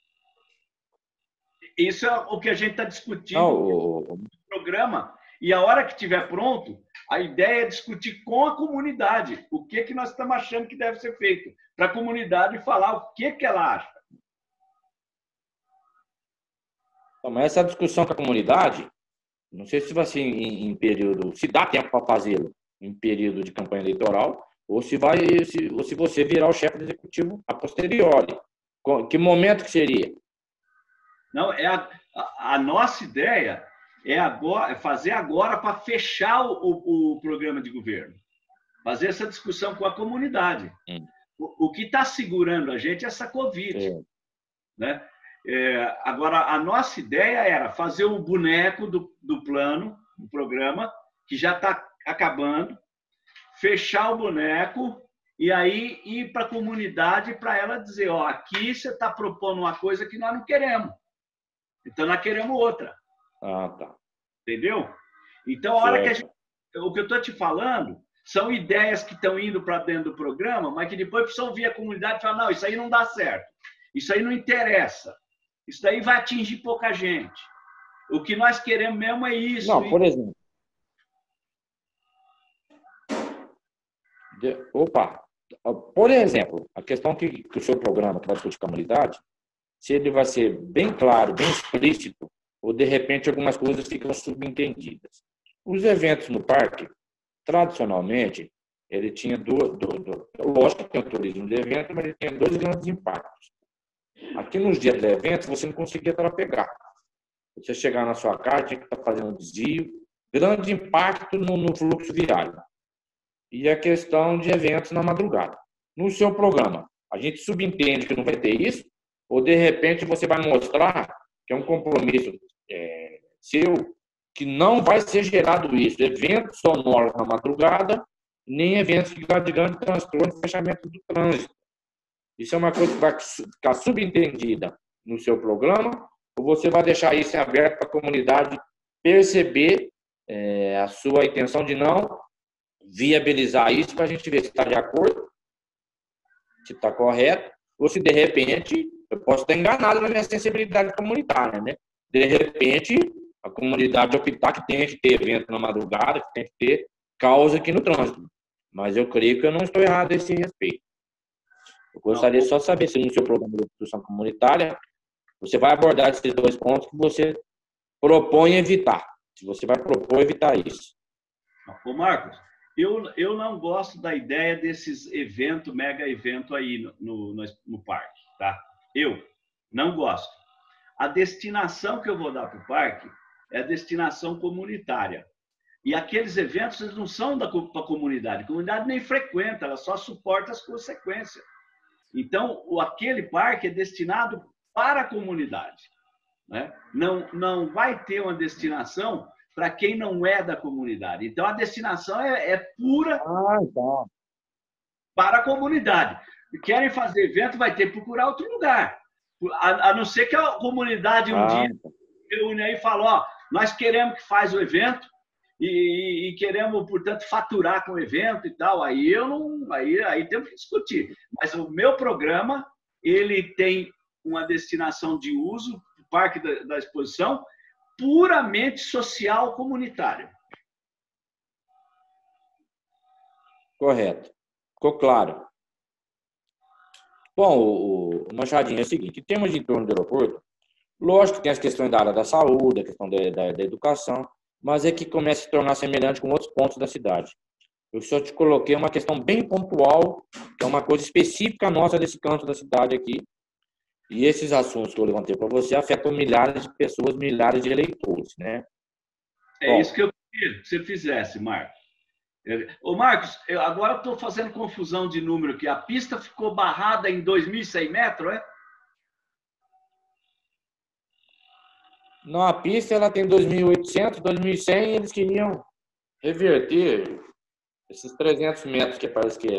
Isso é o que a gente está discutindo no programa. E a hora que estiver pronto, a ideia é discutir com a comunidade o que nós estamos achando que deve ser feito, para a comunidade falar o que ela acha. Mas essa discussão com a comunidade, não sei se vai ser em período, se dá tempo para fazê-lo em período de campanha eleitoral, ou se você virar o chefe do executivo a posteriori. Que momento que seria? Não, a nossa ideia é fazer agora para fechar o programa de governo. Fazer essa discussão com a comunidade. O que está segurando a gente é essa Covid. Né? Agora, a nossa ideia era fazer o boneco do plano, do programa, que já está acabando, fechar o boneco e aí ir para a comunidade para ela dizer, aqui você está propondo uma coisa que nós não queremos. Então, nós queremos outra. Tá. Entendeu? Então, a hora o que eu estou te falando são ideias que estão indo para dentro do programa, mas que depois precisam ouvir a comunidade e falar, não, isso aí não dá certo. Isso aí não interessa. Isso aí vai atingir pouca gente. O que nós queremos mesmo é isso. Não, por exemplo. Por exemplo, a questão que o seu programa que vai discutir com a comunidade, se ele vai ser bem claro, bem explícito, ou de repente algumas coisas ficam subentendidas. Os eventos no parque, tradicionalmente, ele tinha lógico que tem o turismo de evento, mas ele tinha dois grandes impactos. Aqui nos dias de eventos, você não conseguia trafegar. Você chegar na sua casa, tinha que estar fazendo um desvio, grande impacto no fluxo viário. E a questão de eventos na madrugada. No seu programa, a gente subentende que não vai ter isso, ou de repente você vai mostrar que é um compromisso seu, que não vai ser gerado isso, eventos sonoros na madrugada, nem eventos de grande transtorno e fechamento do trânsito. Isso é uma coisa que vai ficar subentendida no seu programa, ou você vai deixar isso aberto para a comunidade perceber a sua intenção de não viabilizar isso, para a gente ver se está de acordo, se está correto, ou se de repente eu posso estar enganado na minha sensibilidade comunitária, né? De repente, a comunidade optar que tem que ter evento na madrugada, que tem que ter causa aqui no trânsito. Mas eu creio que eu não estou errado a esse respeito. Eu gostaria só de saber se no seu programa de discussão comunitária você vai abordar esses dois pontos que você propõe evitar. Se você vai propor evitar isso. Ô, Marcos, eu não gosto da ideia desses eventos, mega evento aí no parque, tá? Eu não gosto. A destinação que eu vou dar para o parque é a destinação comunitária. E aqueles eventos eles não são para a comunidade. A comunidade nem frequenta, ela só suporta as consequências. Então, aquele parque é destinado para a comunidade, né? Não vai ter uma destinação para quem não é da comunidade. Então, a destinação é pura para a comunidade. Querem fazer evento, vai ter que procurar outro lugar. A não ser que a comunidade dia reúne aí e fala, ó, nós queremos que faz o evento e queremos, portanto, faturar com o evento e tal. Aí temos que discutir. Mas o meu programa, ele tem uma destinação de uso, o Parque da Exposição, puramente social comunitário. Correto. Ficou claro. Bom, o Machadinho, é o seguinte, em termos de entorno do aeroporto, lógico que tem as questões da área da saúde, a questão da educação, mas é que começa a se tornar semelhante com outros pontos da cidade. Eu só te coloquei uma questão bem pontual, que é uma coisa específica nossa desse canto da cidade aqui, e esses assuntos que eu levantei para você afetam milhares de pessoas, milhares de eleitores, né? É isso que eu queria que você fizesse, Marcos. Ô, Marcos, eu agora estou fazendo confusão de número aqui. A pista ficou barrada em 2.100 metros, é? Não, a pista ela tem 2.800, 2.100, eles queriam reverter esses 300 metros, que parece que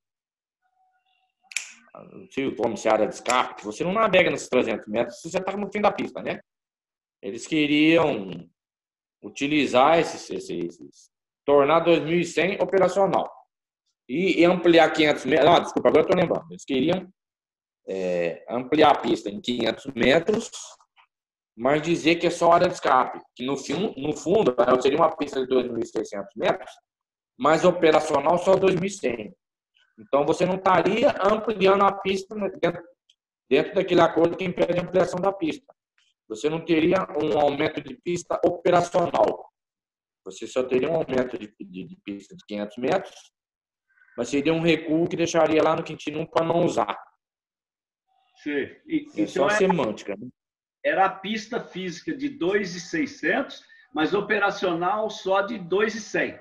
não sei como se área de escape, que você não navega nesses 300 metros, você já está no fim da pista, né? Eles queriam utilizar tornar 2.100 operacional e ampliar 500 metros. Não, desculpa, agora eu estou lembrando. Eles queriam ampliar a pista em 500 metros, mas dizer que é só área de escape, que no fundo seria uma pista de 2.600 metros, mas operacional só 2.100. Então, você não estaria ampliando a pista dentro daquele acordo que impede a ampliação da pista. Você não teria um aumento de pista operacional. Você só teria um aumento de pista de 500 metros, mas seria um recuo que deixaria lá no Quintino para não usar. Sim. É só semântica, né? Era a pista física de 2.600, mas operacional só de 2.100.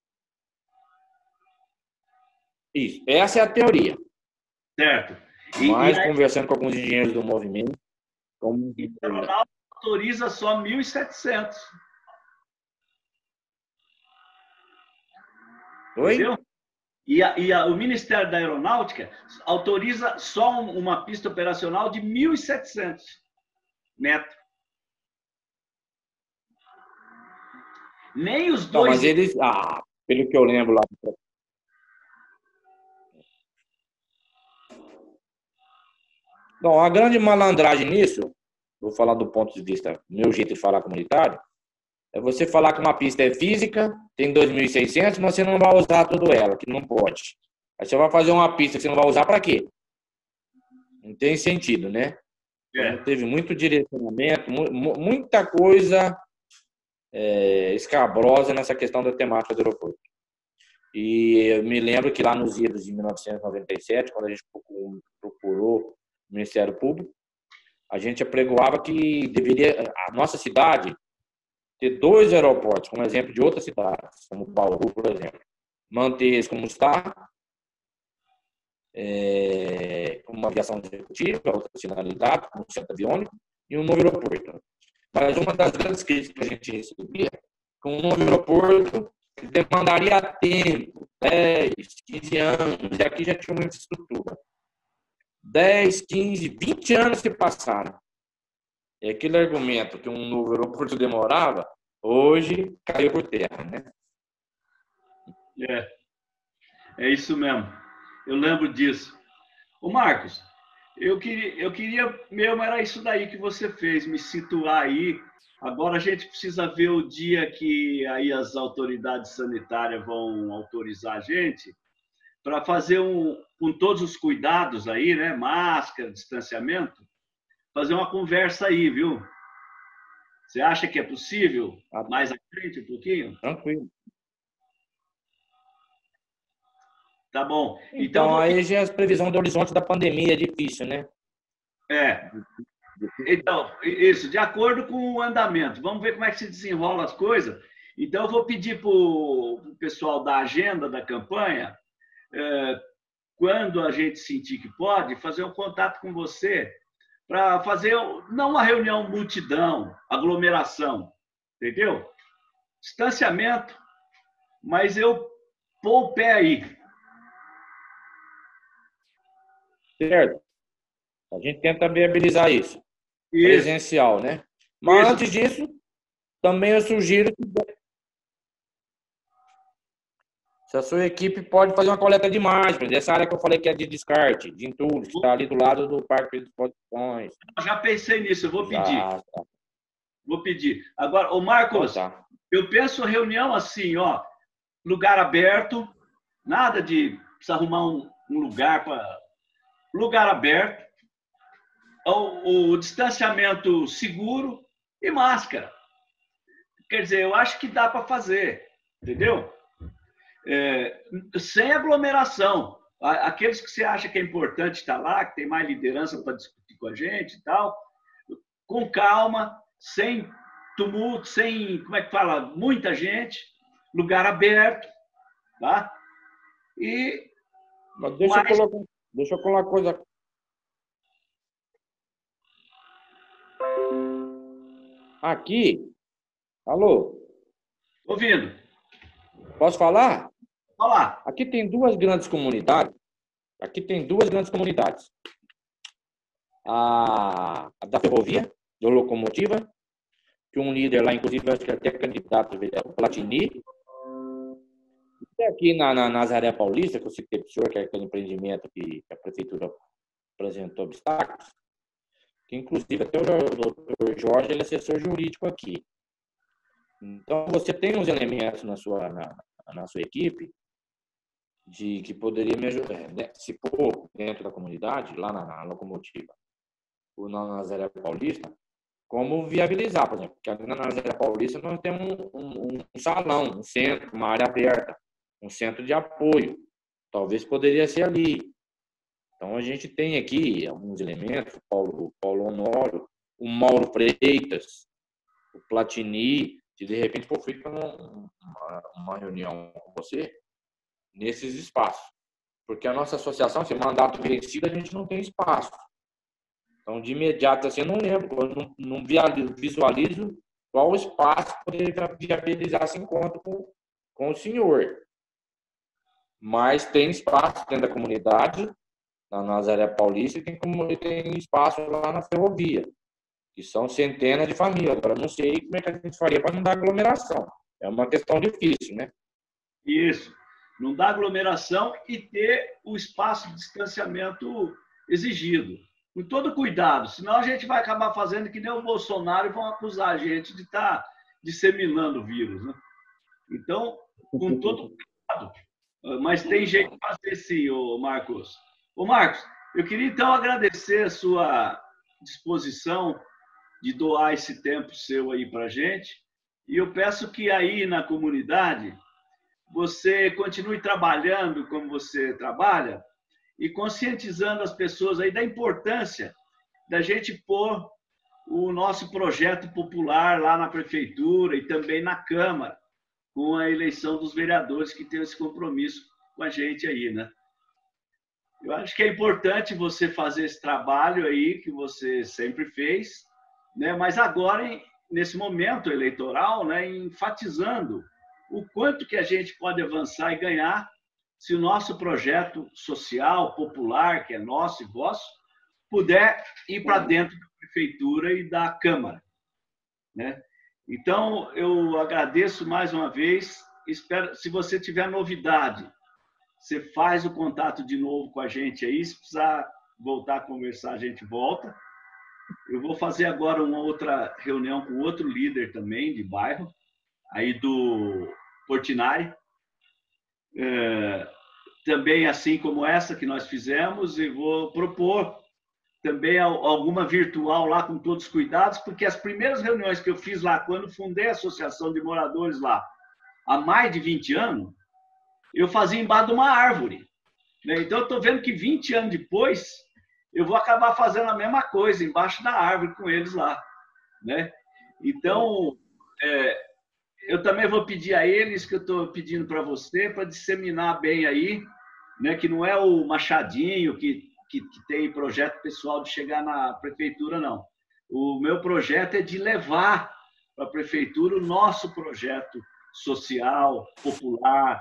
Isso. Essa é a teoria. Certo. Mas, conversando com alguns engenheiros do movimento... O Ronaldo autoriza só 1.700. Oi? Entendeu? O Ministério da Aeronáutica autoriza só uma pista operacional de 1.700 metros. Nem os dois... Não, mas eles... pelo que eu lembro lá... Bom, a grande malandragem nisso, vou falar do ponto de vista, meu jeito de falar comunitário, é você falar que uma pista é física, tem 2.600, mas você não vai usar toda ela, que não pode. Aí você vai fazer uma pista que você não vai usar para quê? Não tem sentido, né? Então, teve muito direcionamento, muita coisa escabrosa nessa questão da temática do aeroporto. E eu me lembro que lá nos idos de 1997, quando a gente procurou o Ministério Público, a gente apregoava que deveria a nossa cidade ter 2 aeroportos, como exemplo de outras cidades, como Bauru, por exemplo. Manter eles como está uma aviação executiva, outra finalidade, um centro aviônico e um novo aeroporto. Mas uma das grandes críticas que a gente recebia com um novo aeroporto demandaria tempo, 10, 15 anos, e aqui já tinha uma infraestrutura. 10, 15, 20 anos se passaram. E aquele argumento que um novo aeroporto demorava, hoje caiu por terra, né? É isso mesmo. Eu lembro disso. Ô Marcos, eu queria mesmo, era isso daí que você fez, me situar aí. Agora a gente precisa ver o dia que aí as autoridades sanitárias vão autorizar a gente para fazer com todos os cuidados aí, né? Máscara, distanciamento, fazer uma conversa aí, viu? Você acha que é possível? Mais à frente um pouquinho? Tranquilo. Tá bom. Então aí já a previsão do horizonte da pandemia é difícil, né? Então, isso, de acordo com o andamento. Vamos ver como é que se desenrola as coisas. Então, eu vou pedir para o pessoal da agenda da campanha, quando a gente sentir que pode, fazer um contato com você para fazer, não uma reunião multidão, aglomeração, entendeu? Distanciamento, mas eu pôr o pé aí. Certo. A gente tenta viabilizar isso. Presencial, né? Mas antes disso, também eu sugiro que se a sua equipe pode fazer uma coleta de imagens, essa área que eu falei que é de descarte, de entulhos, que está ali do lado do Parque de Exposições. Já pensei nisso, eu vou pedir. Vou pedir. Agora, ô Marcos, eu penso reunião assim, ó, lugar aberto, nada de precisar arrumar um lugar para... Lugar aberto, o distanciamento seguro e máscara. Quer dizer, eu acho que dá para fazer, entendeu? Sem aglomeração. Aqueles que você acha que é importante estar lá, que tem mais liderança para discutir com a gente e tal, com calma, sem tumulto, sem, como é que fala, muita gente, lugar aberto, tá? E... Mas deixa eu colocar uma coisa. Aqui, alô? Ouvindo. Posso falar? Olá. Aqui tem duas grandes comunidades. A da ferrovia, da locomotiva, que um líder lá, inclusive, acho que até candidato, o Platini. E aqui na Nazaré Paulista, que eu citei para o senhor, que é aquele empreendimento que a prefeitura apresentou obstáculos, que inclusive até o doutor Jorge ele é assessor jurídico aqui. Então, você tem uns elementos na sua equipe de que poderia me ajudar, né? Se for dentro da comunidade, lá na locomotiva, ou na Nazaré Paulista, como viabilizar, por exemplo, porque ali na Nazaré Paulista nós temos um salão, um centro, uma área aberta, um centro de apoio. Talvez poderia ser ali. Então, a gente tem aqui alguns elementos, o Paulo Honório, o Mauro Freitas, o Platini, se de repente for feita uma reunião com você, nesses espaços. Porque a nossa associação, se mandato vencido, a gente não tem espaço. Então, de imediato, assim, eu não lembro, eu não visualizo qual espaço poderia viabilizar esse encontro com o senhor. Mas tem espaço dentro da comunidade, na Nazaré Paulista, e tem espaço lá na ferrovia, que são centenas de famílias. Agora, não sei como é que a gente faria para não dar aglomeração. É uma questão difícil, né? Isso. Não dá aglomeração e ter o espaço de distanciamento exigido. Com todo cuidado, senão a gente vai acabar fazendo que nem o Bolsonaro e vão acusar a gente de estar disseminando o vírus, né? Então, com todo cuidado. Mas tem jeito de fazer sim, ô Marcos. Ô Marcos, eu queria então agradecer a sua disposição de doar esse tempo seu aí para a gente. E eu peço que aí na comunidade você continue trabalhando como você trabalha e conscientizando as pessoas aí da importância da gente pôr o nosso projeto popular lá na prefeitura e também na Câmara, com a eleição dos vereadores que tem esse compromisso com a gente aí, né? Eu acho que é importante você fazer esse trabalho aí que você sempre fez, né? Mas agora, nesse momento eleitoral, né, enfatizando o quanto que a gente pode avançar e ganhar se o nosso projeto social, popular, que é nosso e vosso, puder ir para dentro da prefeitura e da Câmara, né? Então, eu agradeço mais uma vez. Espero, se você tiver novidade, você faz o contato de novo com a gente aí. Se precisar voltar a conversar, a gente volta. Eu vou fazer agora uma outra reunião com outro líder também de bairro, aí do Portinari. Também assim como essa que nós fizemos, e vou propor também alguma virtual lá com todos os cuidados, porque as primeiras reuniões que eu fiz lá, quando fundei a Associação de Moradores lá, há mais de 20 anos, eu fazia embaixo de uma árvore, né? Então, eu estou vendo que 20 anos depois, eu vou acabar fazendo a mesma coisa, embaixo da árvore com eles lá, né? Então, eu também vou pedir a eles, que eu estou pedindo para você, para disseminar bem aí, né? Que não é o Machadinho que tem projeto pessoal de chegar na prefeitura, não. O meu projeto é de levar para a prefeitura o nosso projeto social, popular,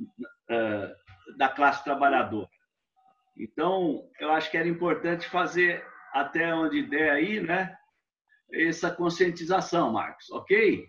da classe trabalhadora. Então, eu acho que era importante fazer, até onde der aí, né, essa conscientização, Marcos, ok?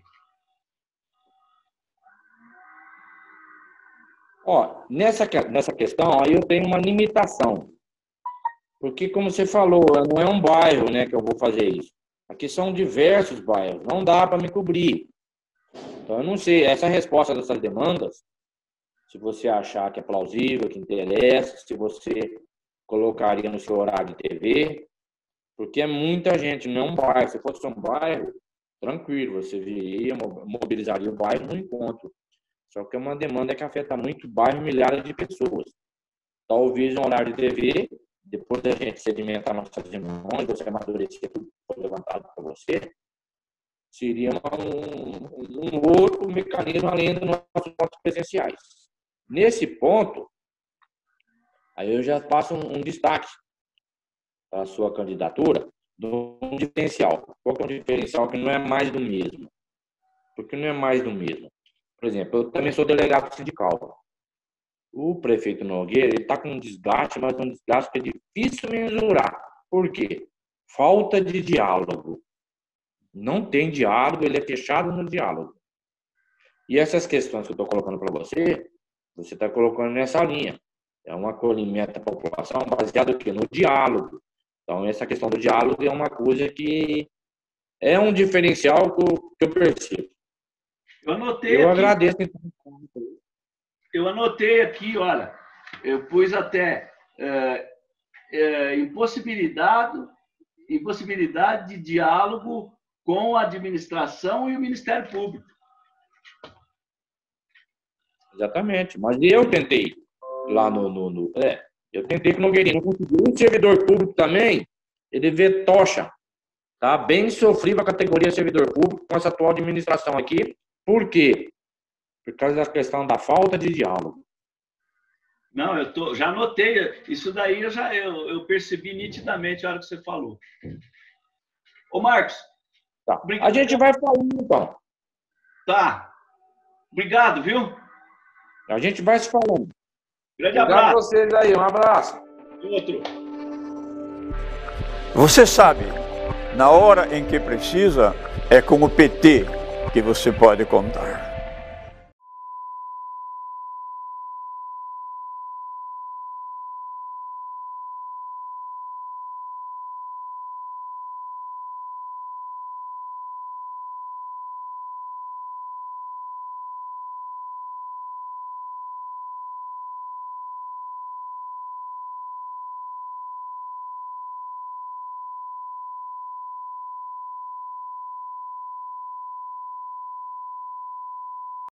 Ó, nessa questão aí eu tenho uma limitação. Porque, como você falou, não é um bairro, né, que eu vou fazer isso. Aqui são diversos bairros, não dá para me cobrir. Então, eu não sei, essa resposta dessas demandas, se você achar que é plausível, que interessa, se você colocaria no seu horário de TV, porque é muita gente, não é um bairro. Se fosse um bairro, tranquilo, você viria, mobilizaria o bairro no encontro. Só que é uma demanda que afeta muito o bairro, milhares de pessoas. Talvez um horário de TV, depois da gente sedimentar nossas reuniões, você amadurecer tudo que foi levantado para você, seria um outro mecanismo além dos nossos pontos presenciais. Nesse ponto, aí eu já passo um destaque para a sua candidatura do diferencial. Qual que é um diferencial que não é mais do mesmo? Porque não é mais do mesmo. Por exemplo, eu também sou delegado sindical. O prefeito Nogueira está com um desgaste, mas um desgaste que é difícil mensurar. Por quê? Falta de diálogo. Não tem diálogo, ele é fechado no diálogo. E essas questões que eu estou colocando para você está colocando nessa linha. É um acolhimento da população baseado no diálogo. Então, essa questão do diálogo é uma coisa que é um diferencial que eu percebo. Eu agradeço. Eu anotei aqui, olha, eu pus até impossibilidade de diálogo com a administração e o Ministério Público. Exatamente, mas eu tentei lá eu tentei com o Nogueirinho, não consegui. O servidor público também, ele vê tocha, tá? Bem sofrível a categoria servidor público com essa atual administração aqui. Por quê? Por causa da questão da falta de diálogo. Não, já anotei. Isso daí eu percebi nitidamente a hora que você falou. Ô, Marcos. Tá. A gente vai falando, então. Tá. Obrigado, viu? A gente vai se falando. Grande abraço. Obrigado a vocês aí. Um abraço. Outro. Você sabe, na hora em que precisa, é com o PT que você pode contar.